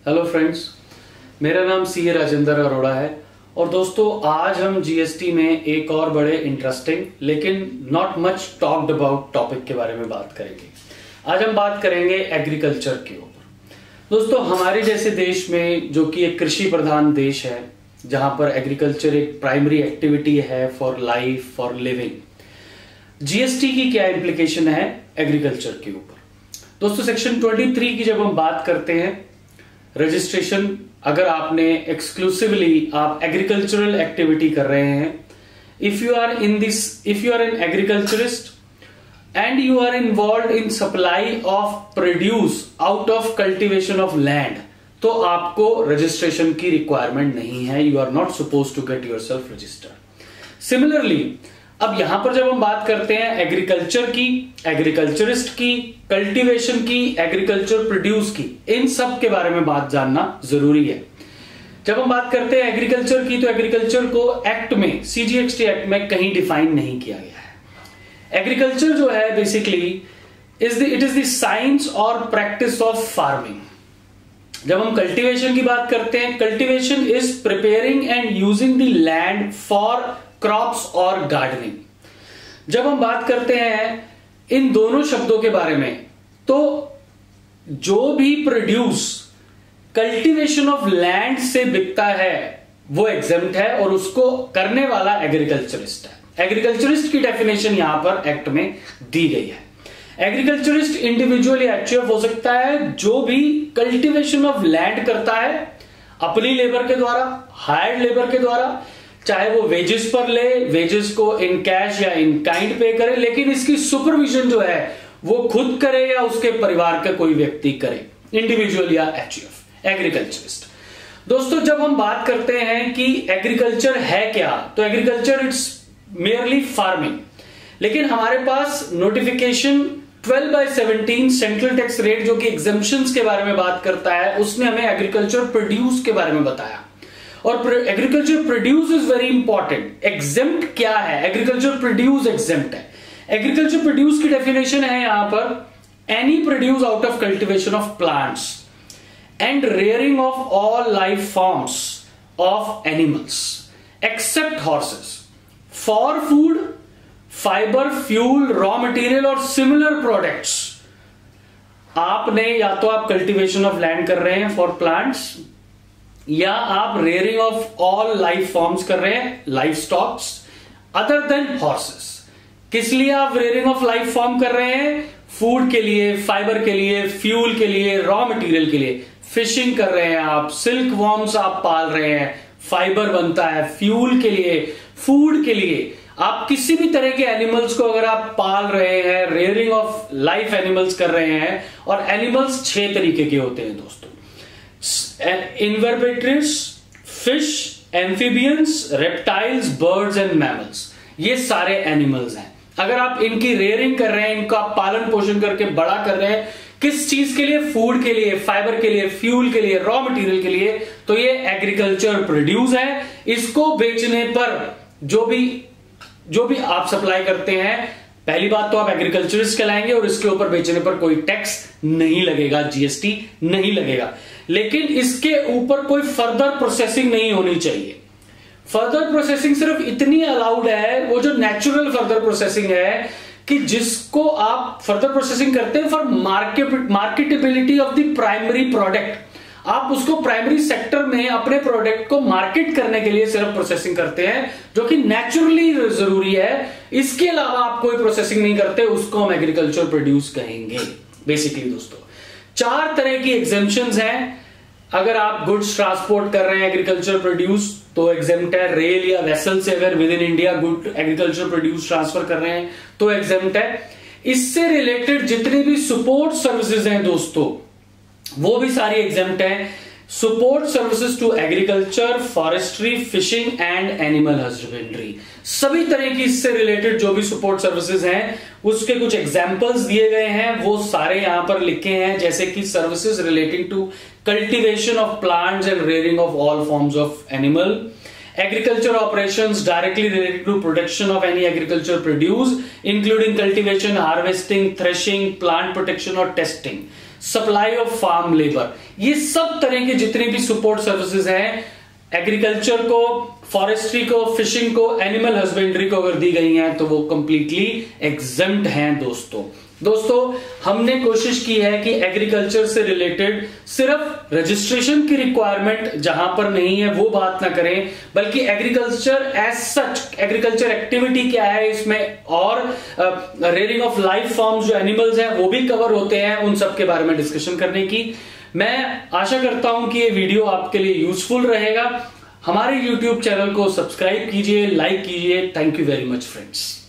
Hello friends, मेरा नाम सी राजेंद्र अरोड़ा है और दोस्तों आज हम जीएसटी में एक और बड़े इंटरेस्टिंग लेकिन not much talked about topic के बारे में बात करेंगे। आज हम बात करेंगे एग्रीकल्चर के ऊपर। दोस्तों हमारे जैसे देश में जो कि एक कृषि प्रधान देश है, जहां पर एग्रीकल्चर एक प्राइमरी एक्टिविटी है for life for living, GST की क्या इंप्लीकेशन है एग्रीकल्चर के ऊपर। दोस्तों सेक्शन 23 की जब हम बात करते हैं रजिस्ट्रेशन, अगर आपने एक्सक्लूसिवली आप एग्रीकल्चरल एक्टिविटी कर रहे हैं, if you are an agriculturist and you are involve in supply of produce out of cultivation of land, तो आपको रजिस्ट्रेशन की रिक्वायरमेंट नहीं है। You are not suppose to get yourself registered. Similarly अब यहां पर जब हम बात करते हैं एग्रीकल्चर की, एग्रीकल्चरिस्ट की, कल्टीवेशन की, एग्रीकल्चर प्रोड्यूस की, इन सब के बारे में बात जानना जरूरी है। जब हम बात करते हैं एग्रीकल्चर की, तो एग्रीकल्चर को एक्ट में, सीजीएसटी एक्ट में कहीं डिफाइन नहीं किया गया है। एग्रीकल्चर जो है basically it is the science और प्रैक्टिस ऑफ फार्मिंग। जब हम कल्टीवेशन की बात करते हैं, cultivation is preparing and using the land for crops और गार्डनिंग। जब हम बात करते हैं इन दोनों शब्दों के बारे में, तो जो भी प्रोड्यूस कल्टीवेशन ऑफ लैंड से बिकता है वो एग्जेम्प्ट है और उसको करने वाला एग्रीकल्चरिस्ट है। एग्रीकल्चरिस्ट की डेफिनेशन यहां पर एक्ट में दी गई है। एग्रीकल्चरिस्ट इंडिविजुअल या एचयूएफ हो सकता है जो भी कल्टीवेशन ऑफ लैंड करता है अपनी लेबर के द्वारा, हायर्ड लेबर के द्वारा, चाहे वो वेजेस पर ले, वेजेस को इन कैश या इन काइंड पे करे, लेकिन इसकी सुपरविजन जो है वो खुद करे या उसके परिवार का कोई व्यक्ति करे, इंडिविजुअल या एचयूएफ, एग्रीकल्चरिस्ट। दोस्तों जब हम बात करते हैं कि एग्रीकल्चर है क्या, तो एग्रीकल्चर इट्स मेयरली फार्मिंग। लेकिन हमारे पास नोटिफिकेशन 12/17 सेंट्रल टैक्स रेट जो कि एग्जेम्पशंस के बारे में बात करता है, उसने हमें एग्रीकल्चर प्रोड्यूस के बारे में बताया। और agriculture produce is very important. Exempt क्या है? एग्रीकल्चर प्रोड्यूस एग्जेम्प्ट है। एग्रीकल्चर प्रोड्यूस की डेफिनेशन है यहां पर any produce out of cultivation of plants and rearing of all life forms of animals except horses for food, fibre, fuel, raw material और similar products. आपने या तो आप कल्टीवेशन ऑफ लैंड कर रहे हैं फॉर प्लांट्स, या आप rearing of all life forms कर रहे हैं, life stocks other than horses. किस लिए आप रेयरिंग ऑफ लाइफ फॉर्म कर रहे हैं? फूड के लिए, फाइबर के लिए, फ्यूल के लिए, रॉ मटेरियल के लिए। फिशिंग कर रहे हैं आप, सिल्क वॉर्म्स आप पाल रहे हैं, फाइबर बनता है, फ्यूल के लिए, फूड के लिए। आप किसी भी तरह के एनिमल्स को अगर आप पाल रहे हैं, रेयरिंग ऑफ लाइफ एनिमल्स कर रहे हैं, और एनिमल्स 6 तरीके के होते हैं दोस्तों, invertebrates, fish, amphibians, reptiles, birds and mammals. ये सारे एनिमल्स हैं। अगर आप इनकी रेयरिंग कर रहे हैं, इनका पालन पोषण करके बड़ा कर रहे हैं, किस चीज के लिए? फूड के लिए, फाइबर के लिए, फ्यूल के लिए, रॉ मटेरियल के लिए, तो ये एग्रीकल्चर प्रोड्यूस है। इसको बेचने पर जो भी आप सप्लाई करते हैं, पहली बात तो आप एग्रीकल्चरिस्ट कहलाएंगे और इसके ऊपर बेचने पर कोई टैक्स नहीं लगेगा, जीएसटी नहीं लगेगा। लेकिन इसके ऊपर कोई फर्दर प्रोसेसिंग नहीं होनी चाहिए। फर्दर प्रोसेसिंग सिर्फ इतनी अलाउड है, वो जो नेचुरल फर्दर प्रोसेसिंग है, कि जिसको आप फर्दर प्रोसेसिंग करते हैं for marketability of the primary product. आप उसको प्राइमरी सेक्टर में अपने प्रोडक्ट को मार्केट करने के लिए सिर्फ प्रोसेसिंग करते हैं, जो कि नेचुरली जरूरी है। इसके अलावा आप कोई प्रोसेसिंग नहीं करते, उसको हम एग्रीकल्चर प्रोड्यूस कहेंगे। बेसिकली दोस्तों 4 तरह की एग्जेम्पशंस हैं। अगर आप गुड्स ट्रांसपोर्ट कर रहे हैं एग्रीकल्चर प्रोड्यूस, तो एग्जेम्प्ट है। रेल या वेसल से अगर within India good agriculture produce transfer कर रहे हैं तो एग्जेम्प्ट है। इससे रिलेटेड जितनी भी सपोर्ट सर्विसेज हैं दोस्तों, वो भी सारी एग्जेम्प्ट हैं। Support services to agriculture, forestry, fishing and animal husbandry, सभी तरह की इससे रिलेटेड जो भी सपोर्ट सर्विसेज हैं उसके कुछ एग्जांपल्स दिए गए हैं, वो सारे यहां पर लिखे हैं। जैसे कि services relating to cultivation of plants and rearing of all forms of animal, agriculture operations directly related to production of any agriculture produce including cultivation, harvesting, threshing, plant protection और testing, supply of farm labour, ये सब तरह के जितने भी support services हैं agriculture को, forestry को, फिशिंग को, एनिमल हस्बेंड्री को अगर दी गई हैं तो वो कंप्लीटली एग्जम्प्ट हैं। दोस्तों हमने कोशिश की है कि एग्रीकल्चर से रिलेटेड सिर्फ रजिस्ट्रेशन की रिक्वायरमेंट जहां पर नहीं है वो बात ना करें, बल्कि agriculture as such, agriculture activity क्या है इसमें, और रेयरिंग ऑफ लाइफ फॉर्म्स जो एनिमल्स हैं वो भी कवर होते हैं, उन सब के बारे में डिस्कशन करने की। मैं आशा करता हूं कि ये वीडियो आपके लिए यूजफुल रहेगा। हमारे YouTube चैनल को सब्सक्राइब कीजिए, लाइक कीजिए। Thank you very much friends.